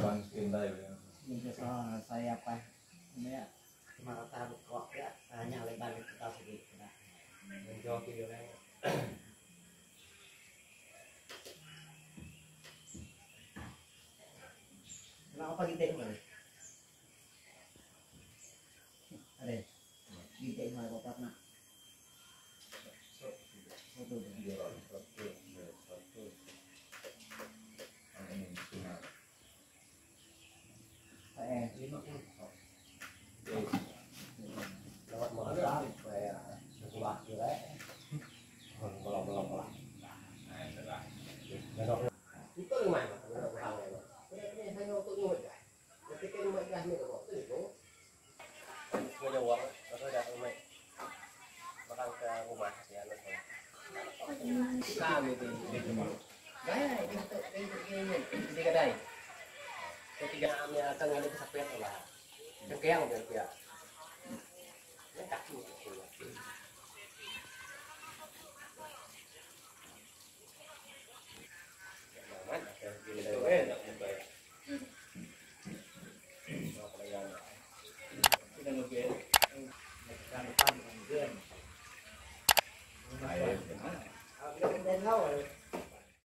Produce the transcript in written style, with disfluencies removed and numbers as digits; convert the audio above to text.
Ini saya apa? Ini ya. Mà ta một cọ nhà lấy bàn thì tao sẽ bị mình cho cái điều này nó có ghi tên rồi ở đây ghi tên ngoài của các bạn mở ra về loạt như đấy lòng tôi mày mà thằng này cái hay nhau tôi như vậy cái mày ra mình bỏ cái chỗ người đầu nó thôi đặt mày mà đang cái bộ mặt thì ăn được sao thì cái này cái đây cái tiga amnya tengah itu sampai lah cái kéo được kìa